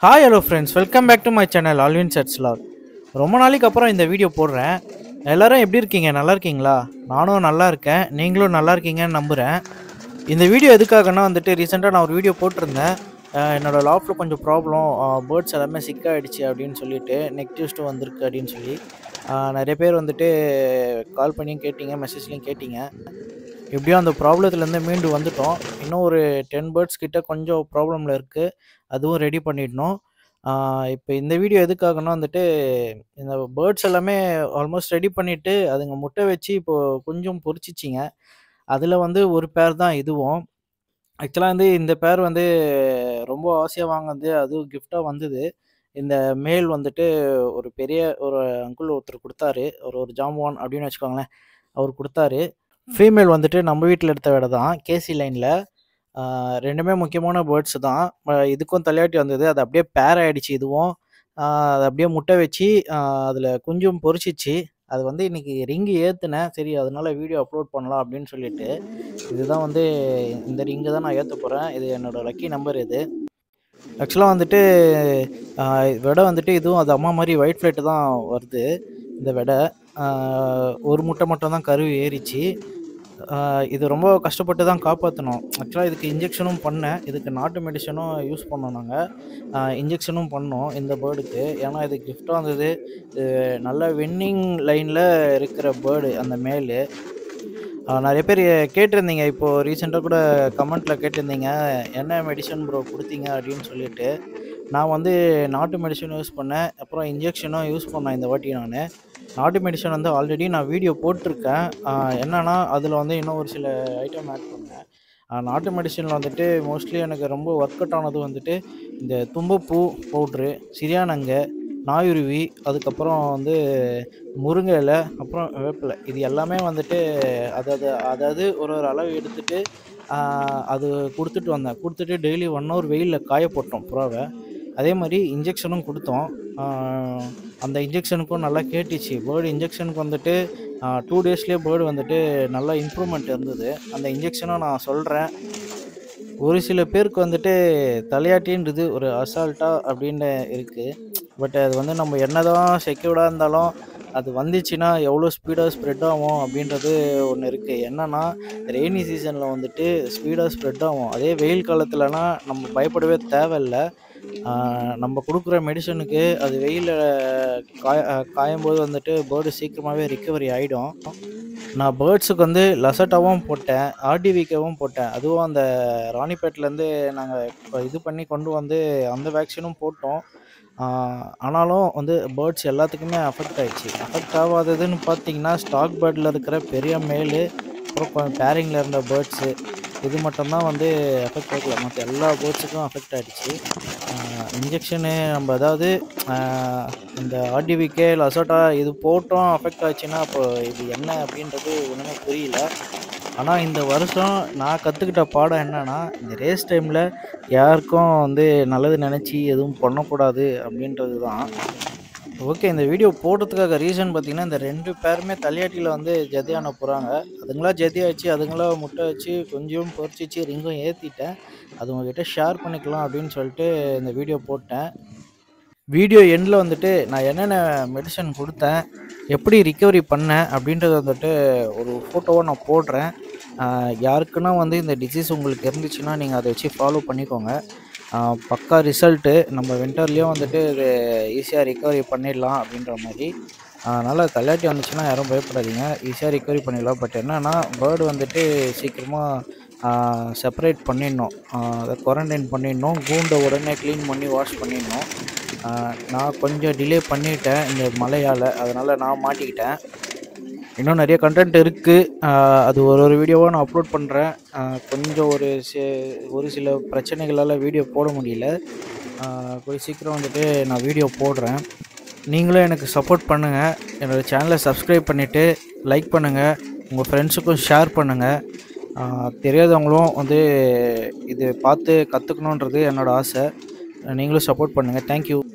Hi hello friends, welcome back to my channel Alvin sets log. ரொம்ப நாளைக்கு அப்புறம் இந்த வீடியோ போடுறேன். எல்லோரும் எப்படி இருக்கீங்க? நல்லா இருக்கீங்களா? நானும் நல்லா இருக்கேன், நீங்களும் நல்லா இருக்கீங்கன்னு நம்புகிறேன். இந்த வீடியோ எதுக்காகனா ரீசெண்டாக நான் ஒரு வீடியோ போட்டிருந்தேன். என்னோடய லாஃப்டில் கொஞ்சம் ப்ராப்ளம், பேர்ட்ஸ் எல்லாமே சிக்காகிடுச்சு அப்படின்னு சொல்லிட்டு, நெக் டியூஸ்ட்டும் வந்திருக்கு அப்படின்னு சொல்லி நிறைய பேர் கால் பண்ணியும் கேட்டிங்க, மெசேஜ்லையும் கேட்டிங்க. எப்படியோ அந்த ப்ராப்ளத்துலேருந்து மீண்டு வந்துட்டோம். இன்னும் ஒரு 10 பேர்ட்ஸ் கிட்ட கொஞ்சம் ப்ராப்ளமில் இருக்குது, அதுவும் ரெடி பண்ணிடணும். இப்போ இந்த வீடியோ எதுக்காகனா இந்த பேர்ட்ஸ் எல்லாமே ஆல்மோஸ்ட் ரெடி பண்ணிவிட்டு அதுங்க முட்டை வச்சு இப்போது கொஞ்சம் பொரிச்சிச்சிங்க. அதில் ஒரு பேர் தான் இதுவும். ஆக்சுவலாக இந்த பேர் ரொம்ப ஆசையாக வாங்கினது, அதுவும் கிஃப்டாக வந்தது. இந்த மேல் ஒரு பெரிய ஒரு அங்குள் ஒருத்தர் கொடுத்தாரு, ஒரு ஜாம்பவான் அப்படின்னு வச்சுக்கோங்களேன், அவர் கொடுத்தாரு. ஃபீமேல் நம்ம வீட்டில் எடுத்த விட தான், கேசி லைனில். ரெண்டுமே முக்கியமான பேர்ட்ஸ் தான். இதுக்கும் தலையாட்டி வந்தது, அது அப்படியே பேர் ஆகிடுச்சு. இதுவும் அது அப்படியே முட்டை வச்சு அதில் குஞ்சும் பொரிச்சிச்சு. அது இன்றைக்கி ரிங்கு ஏற்றுனேன், சரி அதனால் வீடியோ அப்லோட் பண்ணலாம் அப்படின்னு சொல்லிட்டு. இதுதான் இந்த ரிங்கை தான் நான் ஏற்ற போகிறேன். இது என்னோடய லக்கி நம்பர். இது ஆக்சுவலாக விடை இதுவும் அது அம்மா மாதிரி ஒயிட் ஃப்ளைட்டு தான் வருது. இந்த விடை ஒரு முட்டை மட்டும் தான் கரு ஏறிச்சு. இது ரொம்ப கஷ்டப்பட்டு தான் காப்பாற்றணும். ஆக்சுவலாக இதுக்கு இன்ஜெக்ஷனும் பண்ணேன், இதுக்கு நாட்டு மெடிசனும் யூஸ் பண்ணோம். நாங்கள் இன்ஜெக்ஷனும் பண்ணோம் இந்த பேர்டுக்கு, ஏன்னா இது கிஃப்டாக வந்தது. இது நல்ல வின்னிங் லைனில் இருக்கிற பேர்டு அந்த மேலு. நிறைய பேர் கேட்டிருந்தீங்க, இப்போது ரீசெண்டாக கூட கமெண்ட்டில் கேட்டிருந்தீங்க, என்ன மெடிசன் ப்ரோ கொடுத்தீங்க அப்படின்னு சொல்லிட்டு. நான் நாட்டு மெடிசன் யூஸ் பண்ணேன், அப்புறம் இன்ஜெக்ஷனும் யூஸ் பண்ணேன். இந்த வாட்டி நான் நாட்டு மெடிசன் ஆல்ரெடி நான் வீடியோ போட்டிருக்கேன். என்னென்னா அதில் இன்னும் ஒரு சில ஐட்டம் ஆட் பண்ணேன். நாட்டு மெடிசனில் மோஸ்ட்லி எனக்கு ரொம்ப ஒர்க் அவுட் ஆனது இந்த தும்பப்பூ பவுட்ரு, சிரியானங்கை, நாயுருவி, அதுக்கப்புறம் முருங்கை இலை, அப்புறம் வேப்பிலை. இது எல்லாமே அதாவது ஒரு அளவு எடுத்துகிட்டு அது கொடுத்துட்டு டெய்லி 1 ஹவர் வெயிலில் காய போட்டோம் புறாவை. அதே மாதிரி இன்ஜெக்ஷனும் கொடுத்தோம். அந்த இன்ஜெக்ஷனுக்கும் நல்லா கேட்டுச்சு. பேர்டு இன்ஜெக்ஷனுக்கு 2 டேஸ்லேயே பேர்டு நல்லா இம்ப்ரூவ்மெண்ட் இருந்தது. அந்த இன்ஜெக்ஷனும் நான் சொல்கிறேன். ஒரு சில பேருக்கு தலையாட்டின்றது ஒரு அசால்ட்டாக அப்படின்னு இருக்குது. பட் அது நம்ம என்ன தான் செக்யூர்டாக இருந்தாலும் அது வந்துச்சுன்னா எவ்வளோ ஸ்பீடாக ஸ்ப்ரெட் ஆகும் அப்படின்றது ஒன்று இருக்குது. என்னென்னா ரெய்னி சீசனில் ஸ்பீடாக ஸ்ப்ரெட் ஆகும். அதே வெயில் காலத்துலனா நம்ம பயப்படவே தேவையில்லை. நம்ம கொடுக்குற மெடிசனுக்கு அது வெயிலில் காயும்போது பேர்டு சீக்கிரமாகவே ரிக்கவரி ஆகிடும். நான் பேர்ட்ஸுக்கு லசட்டாவும் போட்டேன், ஆர்டிவிக்கவும் போட்டேன். அதுவும் அந்த ராணிப்பேட்டிலேருந்து நாங்கள் இது பண்ணி கொண்டு அந்த வேக்சினும் போட்டோம். ஆனாலும் பேர்ட்ஸ் எல்லாத்துக்குமே அஃபெக்ட் ஆகிடுச்சு. அஃபெக்ட் ஆகாததுன்னு பார்த்தீங்கன்னா ஸ்டாக் பேர்டில் இருக்கிற பெரிய மேலு, அப்புறம் பேரிங்கில் இருந்த பேர்ட்ஸு, இது மட்டும்தான் அஃபெக்ட் ஆகல. மற்ற எல்லா பேர்ட்ஸுக்கும் அஃபெக்ட் ஆகிடுச்சு. இன்ஜெக்ஷனு நம்ம அதாவது இந்த ஆர்டிவிகே லசோட்டா இது போட்டோம் அஃபெக்ட் ஆச்சுன்னா அப்போ இது என்ன அப்படின்றது ஒன்றுமே புரியல. ஆனால் இந்த வருஷம் நான் கற்றுக்கிட்ட பாடம் என்னென்னா, இந்த ரேஸ் டைமில் யாருக்கும் நல்லது நினச்சி எதுவும் பண்ணக்கூடாது அப்படின்றது தான். ஓகே, இந்த வீடியோ போடுறதுக்காக ரீசன் பார்த்திங்கன்னா, இந்த 2 பேருமே தலையாட்டியில் ஜதியான போகிறாங்க. அதுங்களாம் ஜதியாச்சு, அதுங்களாம் முட்டை வச்சு கொஞ்சம் பொரிச்சிச்சு, ரிங்கும் ஏற்றிட்டேன். அது உங்கள்கிட்ட ஷேர் பண்ணிக்கலாம் அப்படின்னு சொல்லிட்டு இந்த வீடியோ போட்டேன். வீடியோ எண்டில் நான் என்னென்ன மெடிசன் கொடுத்தேன், எப்படி ரிக்கவரி பண்ணேன் அப்படின்றத ஒரு ஃபோட்டோவாக நான் போடுறேன். யாருக்குன்னா இந்த டிசீஸ் உங்களுக்கு இருந்துச்சுன்னா நீங்கள் அதை வச்சு ஃபாலோ பண்ணிக்கோங்க. பக்கா ரிசல்ட்டு. நம்ம வின்டர்லேயும் இது ஈஸியாக ரிக்கவரி பண்ணிடலாம் அப்படின்ற மாதிரி. அதனால் தலையாட்டி வந்துச்சுன்னா யாரும் பயப்படாதீங்க, ஈஸியாக ரிக்கவரி பண்ணிடலாம். பட் என்னென்னா பேர்டு சீக்கிரமாக செப்பரேட் பண்ணிடணும், அதை குவாரண்டைன் பண்ணிடணும். கூண்டை உடனே க்ளீன் பண்ணி வாஷ் பண்ணிடணும். நான் கொஞ்சம் டிலே பண்ணிட்டேன் இந்த மழையால், அதனால் நான் மாட்டிக்கிட்டேன். இன்னும் நிறைய கண்டென்ட் இருக்குது, அது ஒரு வீடியோவாக நான் அப்லோட் பண்ணுறேன். கொஞ்சம் ஒரு சில பிரச்சனைகளால் வீடியோ போட முடியல. கொஞ்சம் சீக்கிரம் நான் வீடியோ போடுறேன். நீங்களும் எனக்கு சப்போர்ட் பண்ணுங்கள். என்னோடய சேனலை சப்ஸ்கிரைப் பண்ணிவிட்டு லைக் பண்ணுங்கள், உங்கள் ஃப்ரெண்ட்ஸுக்கும் ஷேர் பண்ணுங்கள். தெரியாதவங்களும் இது பார்த்து கற்றுக்கணுன்றது என்னோடய ஆசை. நீங்களும் சப்போர்ட் பண்ணுங்கள். தேங்க்யூ.